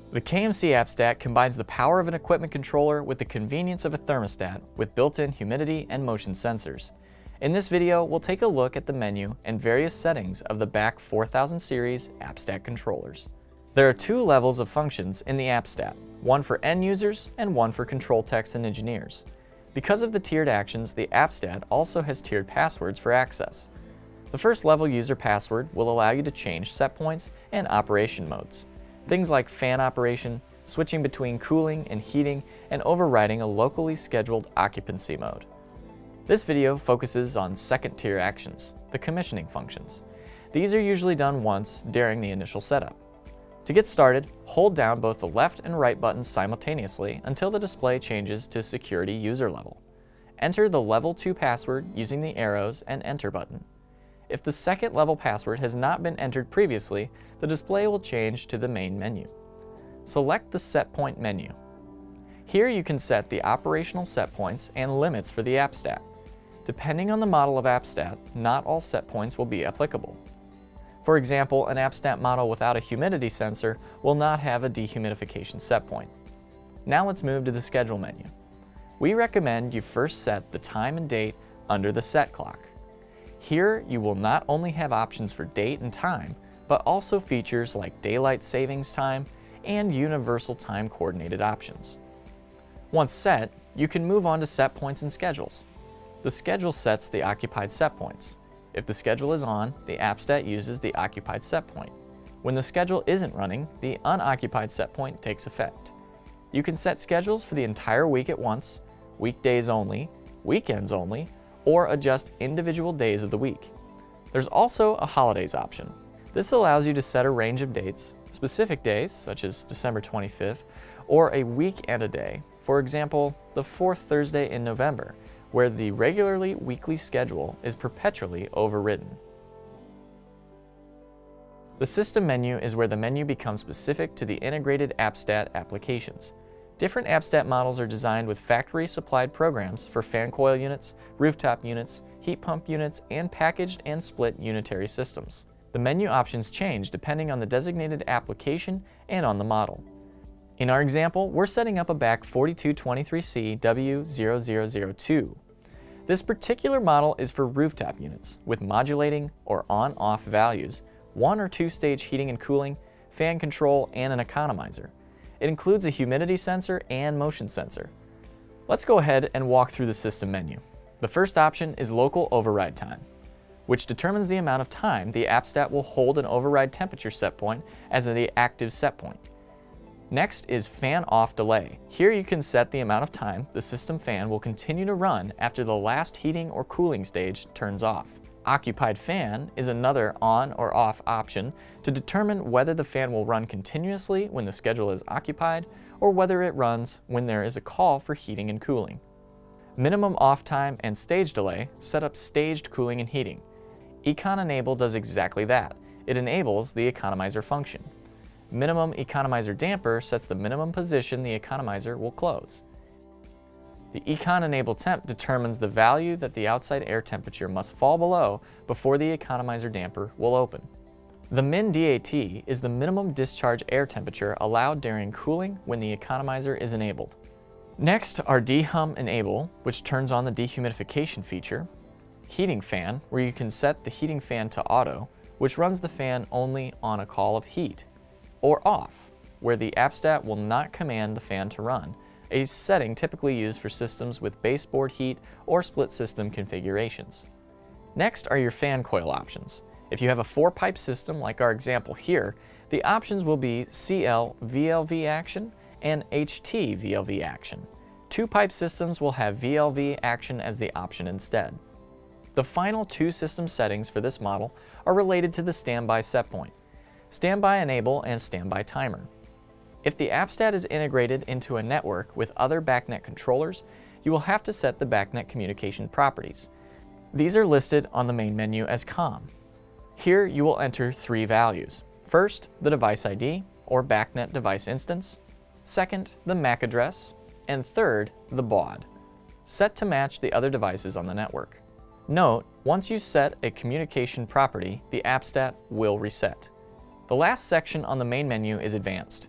The KMC AppStat combines the power of an equipment controller with the convenience of a thermostat with built-in humidity and motion sensors. In this video, we'll take a look at the menu and various settings of the BAC 4000 series AppStat controllers. There are two levels of functions in the AppStat, one for end users and one for control techs and engineers. Because of the tiered actions, the AppStat also has tiered passwords for access. The first level user password will allow you to change set points and operation modes. Things like fan operation, switching between cooling and heating, and overriding a locally scheduled occupancy mode. This video focuses on second tier actions, the commissioning functions. These are usually done once during the initial setup. To get started, hold down both the left and right buttons simultaneously until the display changes to security user level. Enter the level 2 password using the arrows and enter button. If the second level password has not been entered previously, the display will change to the main menu. Select the set point menu. Here you can set the operational set points and limits for the AppStat. Depending on the model of AppStat, not all set points will be applicable. For example, an AppStat model without a humidity sensor will not have a dehumidification set point. Now let's move to the schedule menu. We recommend you first set the time and date under the set clock. Here you will not only have options for date and time, but also features like daylight savings time and universal time coordinated options. Once set, you can move on to set points and schedules. The schedule sets the occupied set points. If the schedule is on, the AppStat uses the occupied set point. When the schedule isn't running, the unoccupied set point takes effect. You can set schedules for the entire week at once, weekdays only, weekends only, or adjust individual days of the week. There's also a holidays option. This allows you to set a range of dates, specific days such as December 25th, or a week and a day, for example, the fourth Thursday in November, where the regularly weekly schedule is perpetually overridden. The system menu is where the menu becomes specific to the integrated AppStat applications. Different AppStat models are designed with factory-supplied programs for fan coil units, rooftop units, heat pump units, and packaged and split unitary systems. The menu options change depending on the designated application and on the model. In our example, we're setting up a BAC 4223C W0002. This particular model is for rooftop units with modulating or on-off values, 1 or 2 stage heating and cooling, fan control, and an economizer. It includes a humidity sensor and motion sensor. Let's go ahead and walk through the system menu. The first option is local override time, which determines the amount of time the AppStat will hold an override temperature set point as the active set point. Next is fan off delay. Here you can set the amount of time the system fan will continue to run after the last heating or cooling stage turns off. Occupied fan is another on or off option to determine whether the fan will run continuously when the schedule is occupied or whether it runs when there is a call for heating and cooling. Minimum off time and stage delay set up staged cooling and heating. Econ Enable does exactly that. It enables the economizer function. Minimum economizer damper sets the minimum position the economizer will close. The Econ Enable Temp determines the value that the outside air temperature must fall below before the economizer damper will open. The Min DAT is the minimum discharge air temperature allowed during cooling when the economizer is enabled. Next are Dehum Enable, which turns on the dehumidification feature, Heating Fan, where you can set the heating fan to auto, which runs the fan only on a call of heat, or Off, where the AppStat will not command the fan to run, a setting typically used for systems with baseboard heat or split system configurations. Next are your fan coil options. If you have a 4-pipe system like our example here, the options will be CL VLV action and HT VLV action. 2-pipe systems will have VLV action as the option instead. The final 2 system settings for this model are related to the standby set point, standby enable and standby timer. If the AppStat is integrated into a network with other BACnet controllers, you will have to set the BACnet communication properties. These are listed on the main menu as COM. Here you will enter 3 values. First, the device ID, or BACnet device instance. Second, the MAC address. And third, the baud, set to match the other devices on the network. Note, once you set a communication property, the AppStat will reset. The last section on the main menu is Advanced.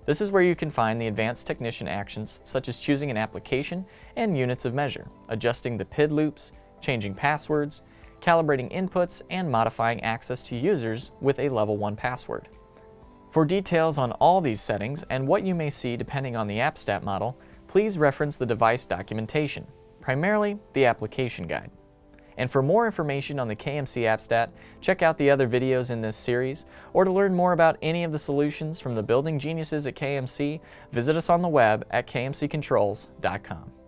This is where you can find the advanced technician actions such as choosing an application and units of measure, adjusting the PID loops, changing passwords, calibrating inputs, and modifying access to users with a level 1 password. For details on all these settings and what you may see depending on the AppStat model, please reference the device documentation, primarily the application guide. And for more information on the KMC AppStat, check out the other videos in this series, or to learn more about any of the solutions from the building geniuses at KMC, visit us on the web at kmccontrols.com.